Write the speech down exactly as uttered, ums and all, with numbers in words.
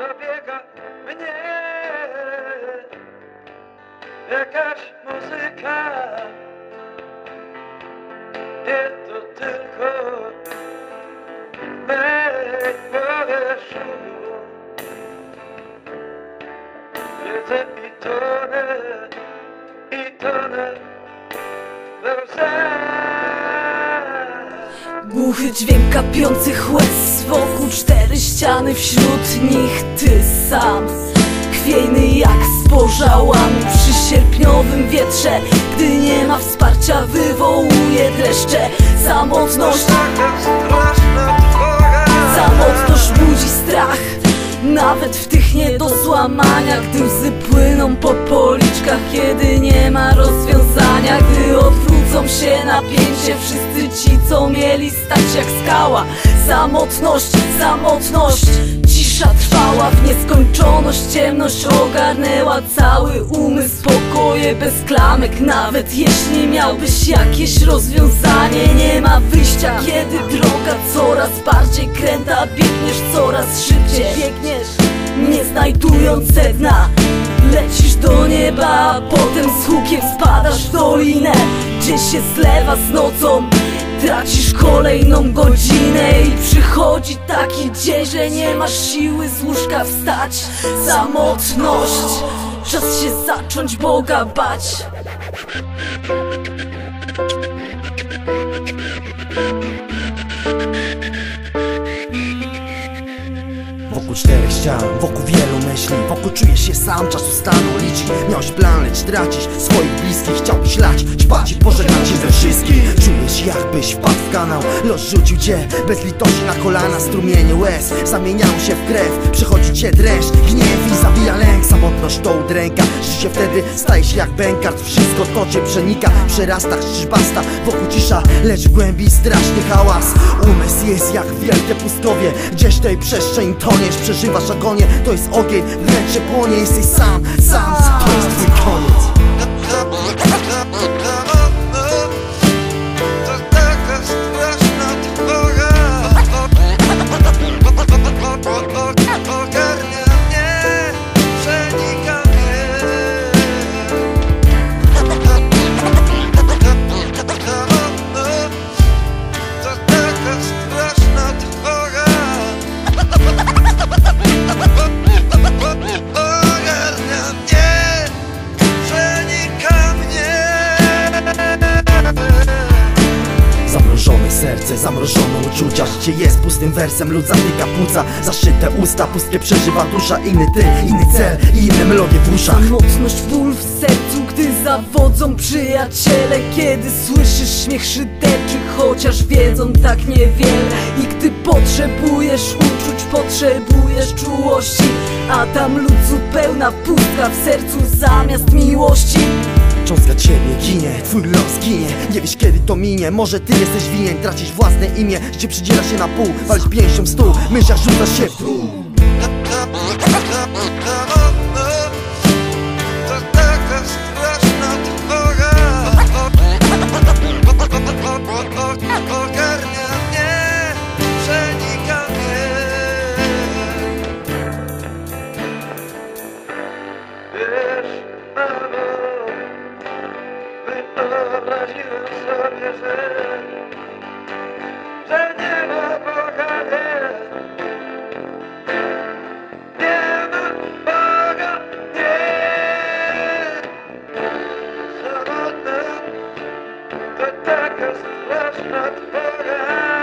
dobiega mnie jakaś muzyka. Nie to tylko mej powierzchni. Siedzę i tonę, i tonę we łzach. Głuchy dźwięk kapiących łez, wokół cztery ściany, wśród nich ty sam. Chwiejny jak spożałami przy sierpniowym wietrze, gdy nie ma wsparcia, wywołuje dreszcze. Samotność, samotność budzi strach, nawet w tych nie do złamania, gdy łzy płyną po policzkach, kiedy nie ma rozwiązania, gdy odwrócą się napięcie wszyscy ci, co mieli stać jak skała. Samotność, samotność, cisza trwała w nieskończoność, ciemność ogarnęła cały umysł, pokoje bez klamek. Nawet jeśli miałbyś jakieś rozwiązanie, nie ma wyjścia, kiedy droga coraz bardziej kręta, biegniesz coraz szybciej, biegniesz nie znajdując sedna. Lecisz do nieba, a potem z hukiem spadasz w dolinę, gdzie się zlewa z nocą. Tracisz kolejną godzinę i przychodzi taki dzień, że nie masz siły z łóżka wstać. Samotność, czas się zacząć Boga bać. Wokół czterech ścian, wokół wielu myśli, wokół czujesz się sam, czasu stanu liczy. Miałeś plan, lecz tracisz swoich bliskich. Chciałbyś lać, ćpać i pożegnać się ze wszystkich. Czujesz jakbyś wpadł w kanał, los rzucił cię bez litości na kolana. Strumienie łez zamieniają się w krew, przychodzi cię dreszcz, gniew i zabija lęk. Samotność to udręka, życie wtedy staje się jak bękart. Wszystko to cię przenika, przerasta, basta. Wokół cisza, lecz w głębi straszny hałas. Umysł jest jak wielkie pustkowie, gdzieś w tej przestrzeń toniesz, przeżywasz agonię. To jest ogień, wnętrze płonie, jesteś sam, sam, to jest twój koniec. Zamrożone serce, zamrożone uczucia. Życie jest pustym wersem, lud zatyka płuca. Zaszyte usta, pustkie przeżywa dusza. Inny ty, inny cel i inne melodie w uszach. Samotność, ból w sercu, gdy zawodzą przyjaciele, kiedy słyszysz śmiech szyderczy, chociaż wiedzą tak niewiele. I gdy potrzebujesz uczuć, potrzebujesz czułości, a tam lud zupełna pustka w sercu zamiast miłości. Cząstka ciebie ginie, twój los ginie. Nie wiesz kiedy to minie, może ty jesteś winien. Tracisz własne imię, życie przydziela się na pół. Walisz pięścią w stół, myślach rzucasz się w dół. Wyobraziłem sobie, że, że nie ma Boga, nie. Nie ma Boga, nie. Samotna to taka straszna trwoga.